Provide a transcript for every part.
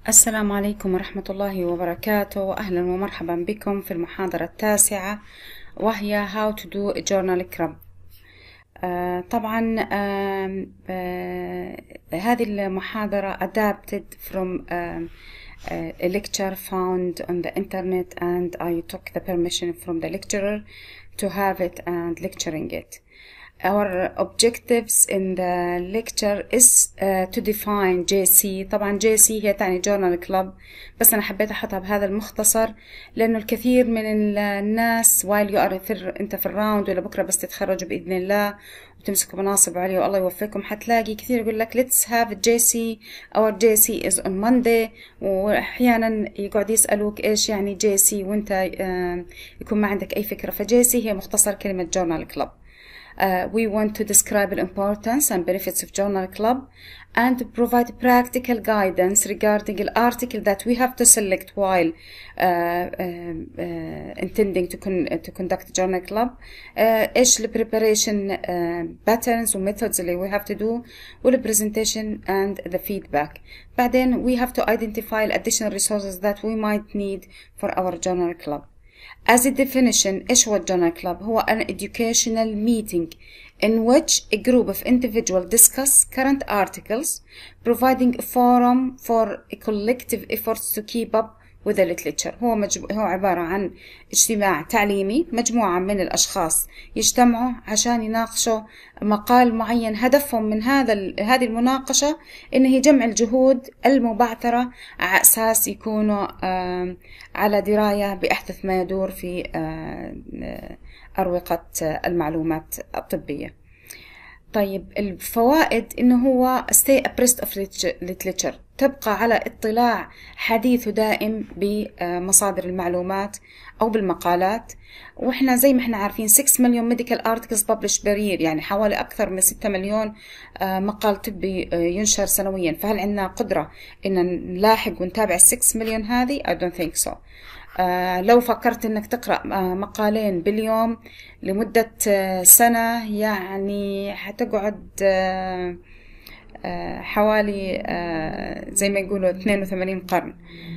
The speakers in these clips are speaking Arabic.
السلام عليكم ورحمة الله وبركاته. أهلا ومرحبا بكم في المحاضرة التاسعة، وهي How to do a journal club. طبعا هذه المحاضرة adapted from a lecture found on the internet, and I took the permission from the lecturer to have it and lecturing it. Our objectives in the lecture is to define JC. طبعا JC هي تعني Journal Club، بس أنا حبيت أحطها بهذا المختصر لأنه الكثير من الناس while you are أنت في الراوند ولا بكرة بس تتخرجوا بإذن الله وتمسكوا مناصب عليا والله يوفقكم، حتلاقي كثير يقول لك let's have JC. our JC is on Monday، وأحيانا يقعد يسألوك إيش يعني JC وأنت يكون ما عندك أي فكرة. فJC هي مختصر كلمة Journal Club. We want to describe the importance and benefits of Journal Club and provide practical guidance regarding the article that we have to select while intending to conduct Journal Club. إيش ال preparation patterns و methods اللي we have to do، وال presentation and the feedback. بعدين we have to identify additional resources that we might need for our Journal Club. As a definition، إيش هو Journal Club؟ هو an educational meeting in which a group of individuals discuss current articles, providing a forum for a collective efforts to keep up with the literature. هو عبارة عن اجتماع تعليمي، مجموعة من الأشخاص يجتمعوا عشان يناقشوا مقال معين. هدفهم من هذه المناقشة إن هي جمع الجهود المبعثرة على أساس يكونوا على دراية بأحدث ما يدور في أروقة المعلومات الطبية. طيب الفوائد إنه هو stay abreast of literature، تبقى على اطلاع حديث ودائم بمصادر المعلومات أو بالمقالات. وإحنا زي ما إحنا عارفين 6 مليون medical articles published per year، يعني حوالي أكثر من 6 مليون مقال طبي ينشر سنويا. فهل عندنا قدرة إن نلاحق ونتابع 6 مليون هذه؟ I don't think so. لو فكرت إنك تقرأ مقالين باليوم لمدة سنة، يعني حتقعد حوالي زي ما يقولوا 82 قرن،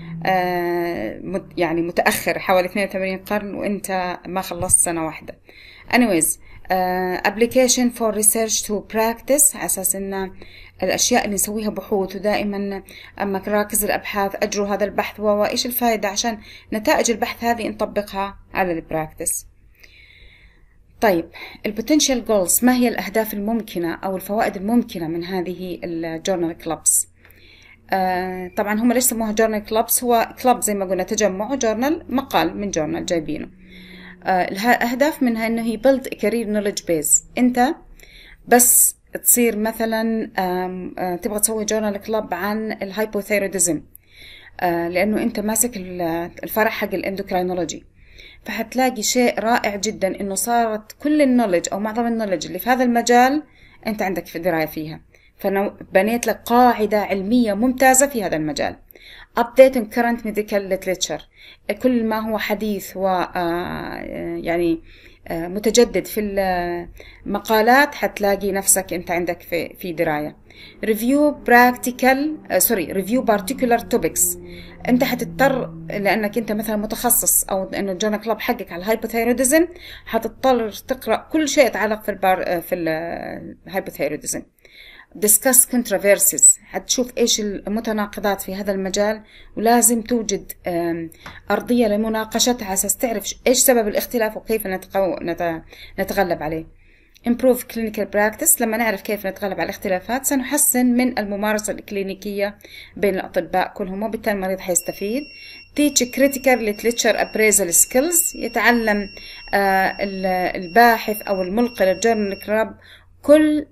يعني متأخر حوالي 82 قرن وإنت ما خلصت سنة واحدة. anyways application for research to practice، على أساس إن الأشياء اللي نسويها بحوث ودائما أما نراكز الأبحاث أجروا هذا البحث وإيش الفائدة عشان نتائج البحث هذه نطبقها على البراكتس. طيب البوتنشال جولز، ما هي الأهداف الممكنة أو الفوائد الممكنة من هذه الجورنال كلابس؟ طبعا هم ليش سموها جورنال كلابس؟ هو كلاب زي ما قلنا تجمع، جورنال مقال من جورنال جايبينه. الأهداف منها إنه هي build a career knowledge base. أنت بس تصير مثلا تبغى تسوي جورنال كلاب عن الهايبوثايروديزم، لأنه أنت ماسك الفرع حق الاندوكراينولوجي، فحتلاقي شيء رائع جدا إنه صارت كل النولج أو معظم النولج اللي في هذا المجال أنت عندك في دراية فيها، فبنيت لك قاعدة علمية ممتازة في هذا المجال. update on current medical literature، كل ما هو حديث و يعني متجدد في المقالات حتلاقي نفسك أنت عندك في دراية. review particular topics، أنت حتضطر لأنك أنت مثلا متخصص أو إنه الجورنال كلاب حقك على الهايبوثايروديزم، حتضطر تقرأ كل شيء يتعلق في الهايبوثايروديزم. discuss controversies، حتشوف إيش المتناقضات في هذا المجال ولازم توجد أرضية لمناقشتها على أساس تعرف إيش سبب الاختلاف وكيف نتغلب عليه. improve clinical practice، لما نعرف كيف نتغلب على الاختلافات سنحسن من الممارسة الكلينيكية بين الأطباء كلهم وبالتالي المريض حيستفيد. teach critical literature appraisal skills، يتعلم الباحث أو الملقي للجورنال كلاب كل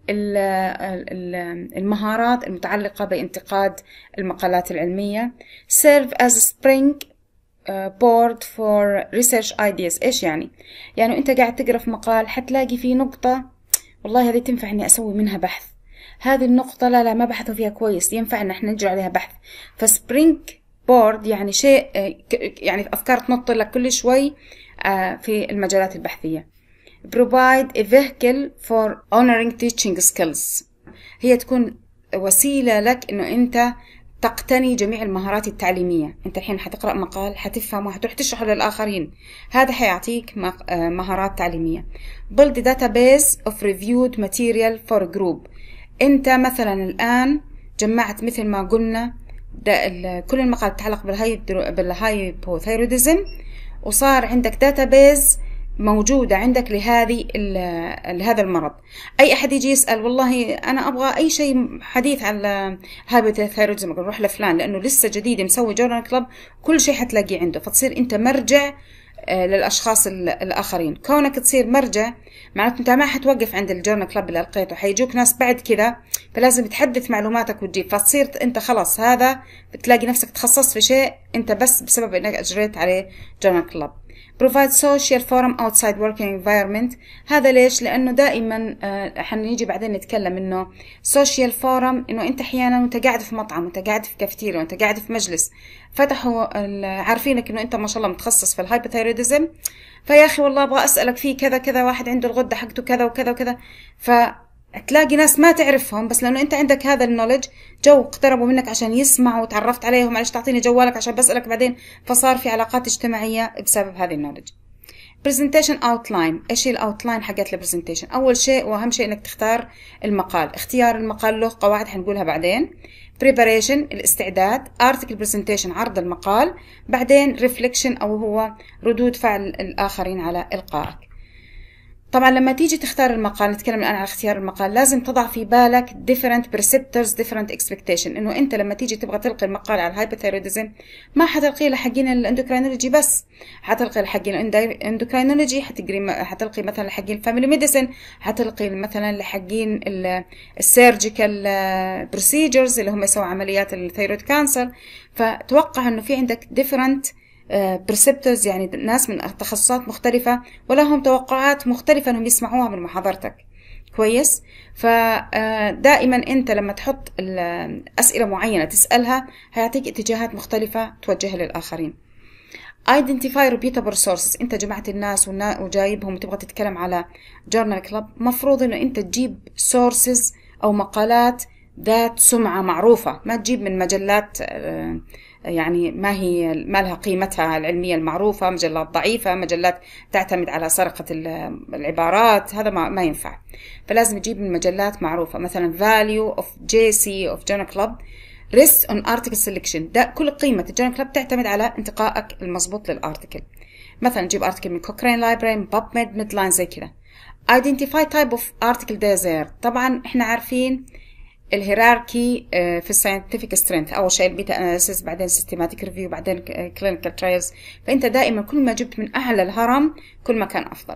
المهارات المتعلقة بانتقاد المقالات العلمية. serve as a spring board for research ideas. إيش يعني أنت قاعد تقرأ في مقال حتلاقي فيه نقطة والله هذه تنفع إني أسوي منها بحث، هذه النقطة لا ما بحثوا فيها كويس ينفع إن إحنا نجري عليها بحث. فspring board يعني شيء يعني أفكار تنط لك كل شوي في المجالات البحثية. provide a vehicle for honoring teaching skills، هي تكون وسيلة لك إنه أنت تقتني جميع المهارات التعليمية. انت الحين حتقرأ مقال، حتفهمه، حتروح تشرحه للآخرين، هذا حيعطيك مهارات تعليمية. build database of reviewed material for group. انت مثلا الآن جمعت مثل ما قلنا كل المقال تتعلق بالهايبوثايروديزم، وصار عندك داتابيز موجودة عندك لهذا المرض. أي أحد يجي يسأل والله أنا أبغى أي شيء حديث عن الهايبوثايروديزم، نروح لفلان لأنه لسه جديد مسوي جورنال كلاب، كل شيء حتلاقيه عنده، فتصير أنت مرجع للأشخاص الآخرين. كونك تصير مرجع معناته أنت ما حتوقف عند الجورنال كلاب اللي لقيته، حيجوك ناس بعد كذا، فلازم تحدث معلوماتك وتجيب، فتصير أنت خلاص هذا بتلاقي نفسك تخصصت في شيء أنت بس بسبب أنك أجريت عليه جورنال كلاب. provide social forum outside working environment. هذا ليش؟ لأنه دائما حنيجي بعدين نتكلم إنه social forum، إنه أنت أحيانا وأنت قاعد في مطعم، وأنت قاعد في كافتيريا، وأنت قاعد في مجلس، فتحوا عارفينك إنه أنت ما شاء الله متخصص في الهايبوثايروديزم، فيا أخي والله أبغى أسألك فيه كذا كذا، واحد عنده الغدة حقته كذا وكذا وكذا، تلاقي ناس ما تعرفهم، بس لأنه أنت عندك هذا النولج جو اقتربوا منك عشان يسمعوا وتعرفت عليهم، معلش تعطيني جوالك عشان بسألك بعدين، فصار في علاقات اجتماعية بسبب هذه النولج. presentation outline. ايش هي الاوتلاين حقت البرزنتيشن؟ اول شيء واهم شيء انك تختار المقال. اختيار المقال له قواعد حنقولها بعدين. preparation الاستعداد. article presentation عرض المقال. بعدين reflection او هو ردود فعل الاخرين على القائك. طبعا لما تيجي تختار المقال، نتكلم الآن عن اختيار المقال، لازم تضع في بالك different perceptors different expectation. انه انت لما تيجي تبغى تلقي المقال على الهايبوثايروديزم ما حتلقي لحقين الاندوكراينولوجي بس، حتلقي لحقين الاندوكراينولوجي، حتلقي مثلا لحقين الفاميلي ميديسن، حتلقي مثلا لحقين السيرجيكال بروسيجرز اللي هم يسووا عمليات الثيرويد كانسر. فتوقع انه في عندك different برسبتورز، يعني ناس من تخصصات مختلفة ولهم توقعات مختلفة انهم يسمعوها من محاضرتك. كويس؟ فدائما انت لما تحط أسئلة معينة تسألها هيعطيك اتجاهات مختلفة توجهها للآخرين. identify reputable sources. انت جمعت الناس وجايبهم وتبغى تتكلم على journal club، مفروض انه انت تجيب sources او مقالات ذات سمعة معروفة، ما تجيب من مجلات يعني ما لها قيمتها العلمية المعروفة، مجلات ضعيفة، مجلات تعتمد على سرقة العبارات، هذا ما ينفع. فلازم تجيب من مجلات معروفة، مثلا value of JC of Journal Club rest on article selection. ده كل قيمة الجورنال كلاب تعتمد على انتقائك المضبوط للارتكل. مثلا تجيب ارتكل من Cochrane Library، من PubMed، Medline، زي كذا. identify type of article desired. طبعا احنا عارفين الهيراركي في الساينتفك سترينث، اول شيء البيتا اناليسيس، بعدين سيستماتيك ريفيو، بعدين كلينيكال ترايلز. فانت دائما كل ما جبت من اعلى الهرم كل ما كان افضل.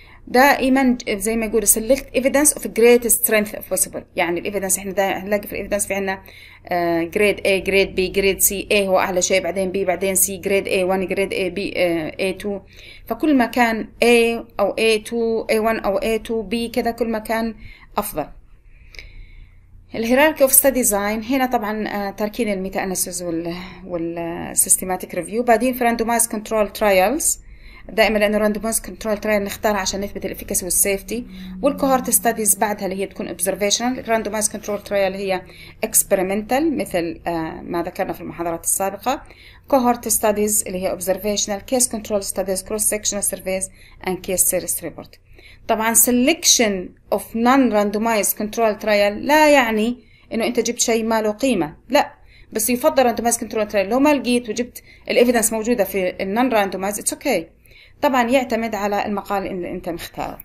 دائما زي ما يقول select evidence of great strength possible. يعني الايفيدنس احنا دائما نلاقي في الايفيدنس في عندنا جريد A، جريد B، جريد C. A هو اعلى شيء، بعدين B، بعدين C، جريد A1، جريد A، B، A2. فكل ما كان A او A2، A1 او A2، B كذا، كل ما كان افضل. الهيراركي اوف ستادي ديزاين هنا طبعا تركين الميتا اناليسيس والسيستماتيك ريفيو. بعدين في راندومايز كنترول ترايلز، دائما لانه راندومايز كنترول ترايل نختارها عشان نثبت الافيكاسي والسيفتي. والكوهورت ستاديز بعدها اللي هي تكون اوبزرفيشنال. الراندومايز كنترول ترايل هي اكسبيرمنتال مثل ما ذكرنا في المحاضرات السابقه. كوهورت ستاديز اللي هي اوبزرفيشنال. كيس كنترول ستاديز، كروس سكشنال سيرفيز اند كيس سيريس ريبورت. طبعا selection of non-randomized control trial لا يعني انه انت جبت شيء ما له قيمة، لا، بس يفضل randomized control trial. لو ما لقيت وجبت الايفيدنس موجودة في non randomized it's okay. طبعا يعتمد على المقال اللي انت مختاره.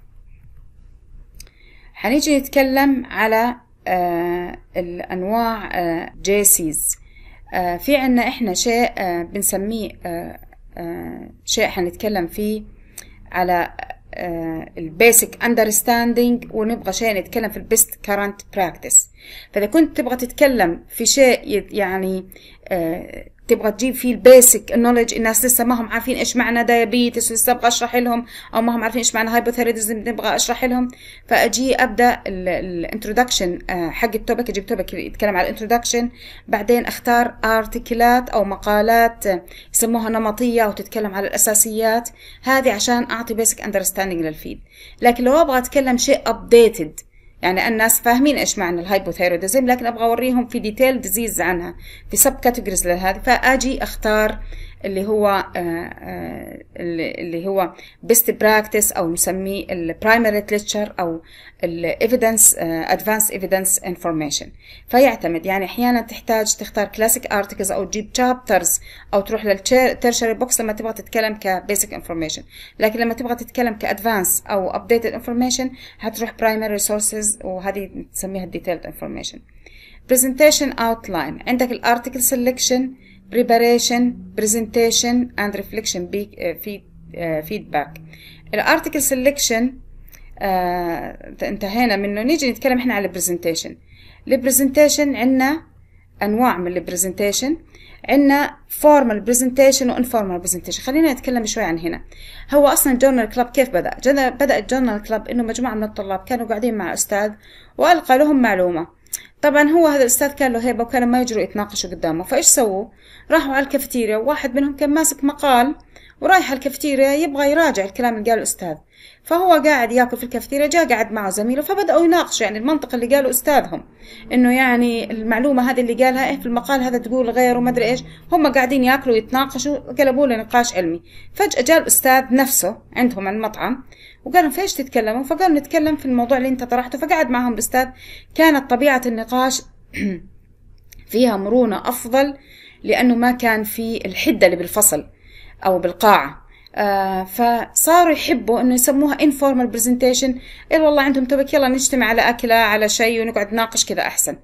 حنيجي نتكلم على الانواع JCs. في عنا احنا شيء بنسميه شيء حنتكلم فيه على البيسك اندرستاندينج، ونبغى شيء نتكلم في البيست كارنت براكتس. فاذا كنت تبغى تتكلم في شيء يعني تبغى تجيب فيه البيسك نوليدج، الناس لسه ما هم عارفين ايش معنى دايابيتس، لسه ابغى اشرح لهم، او ما هم عارفين ايش معنى هايبوثايروديزم، نبغى اشرح لهم، فاجي ابدا الانترودكشن حق التوبك، اجيب توبك يتكلم على الانترودكشن، بعدين اختار ارتكلات او مقالات يسموها نمطيه او تتكلم على الاساسيات، هذه عشان اعطي بيسك اندرستاندينج للفيد. لكن لو ابغى اتكلم شيء ابديتد يعني الناس فاهمين ايش معنى الهايبوثايروديزم، لكن ابغى اوريهم في ديتيل ديزيز عنها، في سب كاتيجوريز لهذه، فاجي اختار اللي هو best practice او نسميه primary literature او evidence advanced evidence information. فيعتمد، يعني احيانا تحتاج تختار classic articles او تجيب chapters او تروح للتيرشري بوكس لما تبغى تتكلم كبيسك انفورميشن، لكن لما تبغى تتكلم كادفانس او updated information هتروح primary sources، وهذه تسميها detailed information. presentation outline، عندك الارتكل selection، preparation، presentation and reflection feedback. الارتكل selection انتهينا منه، نيجي نتكلم احنا على presentation. البرزنتيشن عندنا انواع من البرزنتيشن، عندنا formal presentation و informal presentation. خلينا نتكلم شوي عن هنا. هو اصلا الجورنال كلاب كيف بدأ الجورنال كلاب انه مجموعة من الطلاب كانوا قاعدين مع استاذ والقى لهم معلومة. طبعا هو هذا الاستاذ كان له هيبة وكانوا ما يجروا يتناقشوا قدامه، فايش سووا؟ راحوا على الكافيتيريا، وواحد منهم كان ماسك مقال ورايح على الكافيتيريا يبغى يراجع الكلام اللي قاله الاستاذ، فهو قاعد ياكل في الكافيتيريا، جاء قاعد معه زميله، فبدأوا يناقشوا يعني المنطق اللي قاله استاذهم، انه يعني المعلومة هذه اللي قالها ايه في المقال هذا تقول غير وما ادري ايش. هم قاعدين ياكلوا ويتناقشوا، قلبوا لنقاش علمي. فجأة جاء الاستاذ نفسه عندهم المطعم وقالوا فايش تتكلموا؟ فقالوا نتكلم في الموضوع اللي انت طرحته. فقعد معهم الاستاذ. كانت طبيعة النقاش فيها مرونة افضل، لانه ما كان في الحدة اللي بالفصل او بالقاعة. فصاروا يحبوا انه يسموها informal presentation. والله عندهم توبك، يلا نجتمع على اكله على شيء ونقعد نناقش كذا احسن.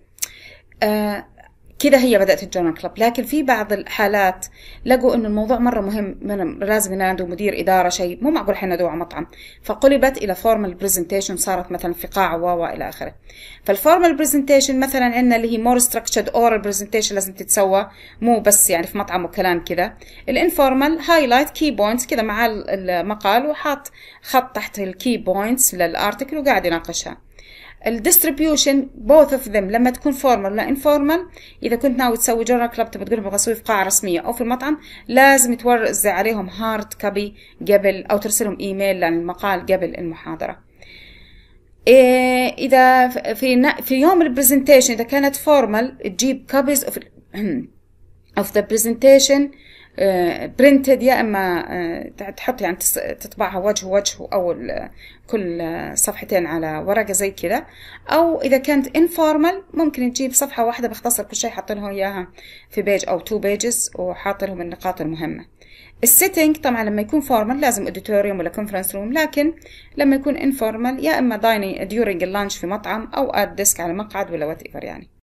كده هي بدأت الجورنال كلاب. لكن في بعض الحالات لقوا انه الموضوع مرة مهم، لازم ينادوا مدير إدارة شيء، مو معقول احنا ندعو مطعم، فقلبت إلى فورمال برزنتيشن، صارت مثلا في قاعة إلى آخره. فالفورمال برزنتيشن مثلا عندنا اللي هي مور ستراكتشرد اورال برزنتيشن لازم تتسوى، مو بس يعني في مطعم وكلام كذا. الانفورمال هايلايت كي بوينتس كذا مع المقال، وحاط خط تحت الكي بوينتس للارتكل وقاعد يناقشها. الديستريبيوشن both of them لما تكون فورمال ولا انفورمال، اذا كنت ناوي تسوي جورنال كلاب تبغى تقول ابغى اسوي في قاعه رسميه او في المطعم، لازم توزع عليهم هارد كوبي قبل، او ترسلهم ايميل عن المقال قبل المحاضره. اذا في يوم البرزنتيشن اذا كانت فورمال تجيب كوبيز of the presentation printed، يا اما تحط يعني تطبعها وجه او كل صفحتين على ورقه زي كذا، او اذا كانت informal ممكن تجيب صفحه واحده بختصر كل شيء، حاط لهم اياها في بيج او 2 pages وحاط لهم النقاط المهمه. السيتنج طبعا لما يكون فورمال لازم اوديتوريوم ولا كونفرنس روم، لكن لما يكون informal يا اما دايننج during اللانش في مطعم او at desk على مقعد ولا whatever يعني.